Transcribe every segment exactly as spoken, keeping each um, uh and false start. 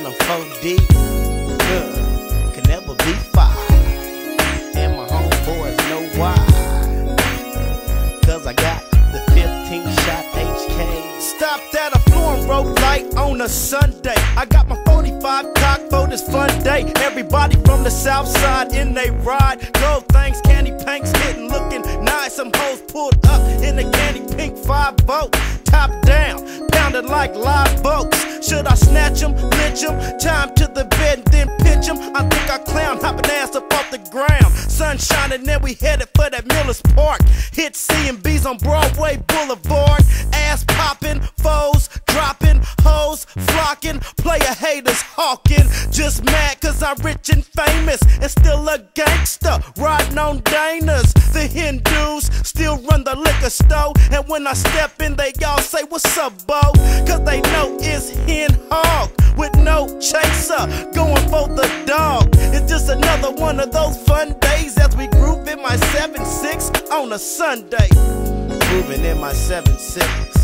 I'm four deep, uh, can never be five. And my homeboys know why, cause I got the fifteen shot H K. Stopped at a flooring road light on a Sunday. I got my forty-five cock for this fun day. Everybody from the south side in they ride. Gold things, candy pinks hitting, looking nice. Some hoes pulled up in the candy pink five volt. Top down, pounded like live boats. Should I snatch them, lynch them, time to the bed and then pitch them? I think I clown, hopping ass up off the ground. Sun shining, then we headed for that Miller's Park. Hit C and B's on Broadway Boulevard. Ass popping, foes dropping, hoes flocking, player haters hawking. Just mad cause I'm rich and famous and still a gangster, riding on Danas. The Hindus still run the liquor store, and when I step in they all say what's up, bo? Cause they know it's hen hog with no chaser, going for the dog. It's just another one of those fun days as we groove in my seven six on a Sunday. Grooving in my seven six.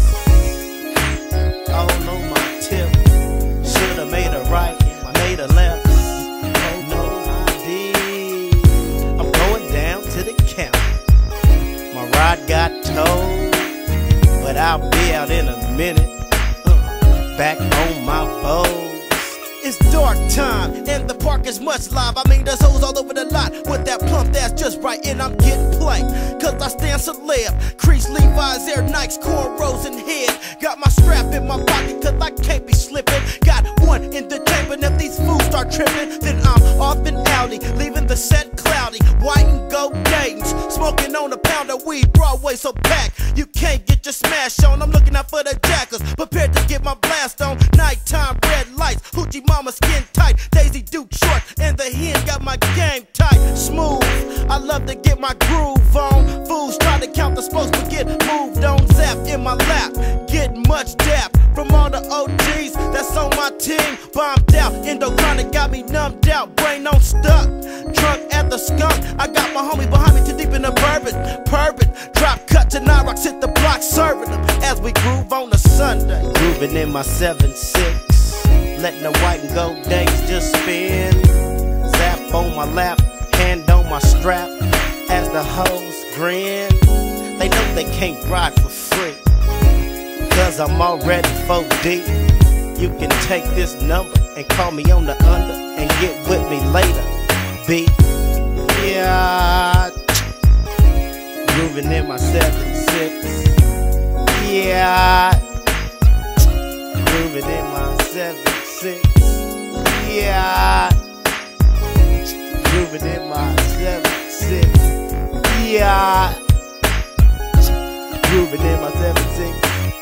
All on my tip. Should've made a right, made a left. Oh no, I did. I'm going down to the county. My ride got towed, but I'll be out in a minute. Uh, back on my foes. It's dark time and the park is much live. I mean there's hoes all over the lot with that plump that's just right, and I'm getting play cause I stand celeb. Crease, Levi's, Air Nikes, cornrows and head. Got my strap in my pocket cause I can't be slipping. Got one in the chamber, and if these fools start tripping then I'm off and outy, leaving the set cloudy. White and gold Dayton's, smoking on a pound of weed. Broadway so packed you can't get your smash on. I'm looking out for the jackers, prepared to get my blast on. Nighttime red lights, hoochie mama skin tight, Daisy Duke short, and the hen got my game tight. Smooth, I love to get my groove on. Fools try to count the spokes but get moved on. Zap in my lap, get much dap from all the O Gs that's on my team. Bombed out, Endochronic got me numbed out, brain on stuck. Drunk at the skunk, I got my homie behind me too deep in the bourbon. Pervert, drop cut to nine rocks, hit the block serving them as we groove on a Sunday. Grooving in my seven six, letting the white and gold days just spin. Zap on my lap, hand on my strap as the hoes grin. They know they can't ride for free cause I'm already four deep. You can take this number and call me on the under and get with me later, B. Yeah, grooving in my seven six. Yeah, grooving in my seven six. Yeah, grooving in my seven six. Yeah, grooving in my seven six.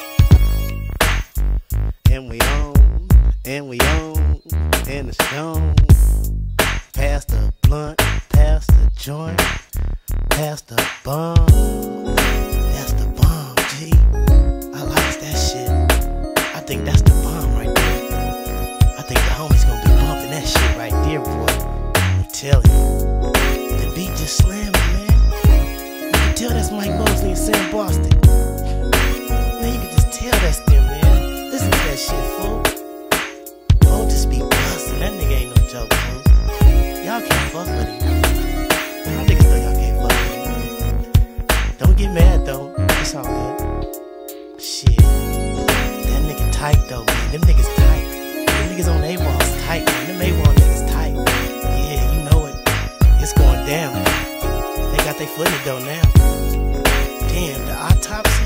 And we on, and we on, and it's gone. Pass the blunt, pass the joint, pass the bomb. That's the bomb, G. I like that shit. I think that's the bomb right there. I think the homies gonna be bumping that shit right there, boy. I'm telling you. The beat just slamming, man. You can tell that's Mike Mosley and Sam Boston. Man, you can just tell that's them, man. Listen to that shit, fool. Don't just be bustin'. That nigga ain't no joke, fool. Y'all can't fuck with him. Y'all niggas know y'all can't fuck with him. Don't get mad though. It's all good. Shit. That nigga tight though, man. Them niggas tight. Them niggas on A-Walls tight, man. Them A-Wall niggas tight. Yeah, you know it. It's going down. They got their foot in the dough now. Damn, the autopsy.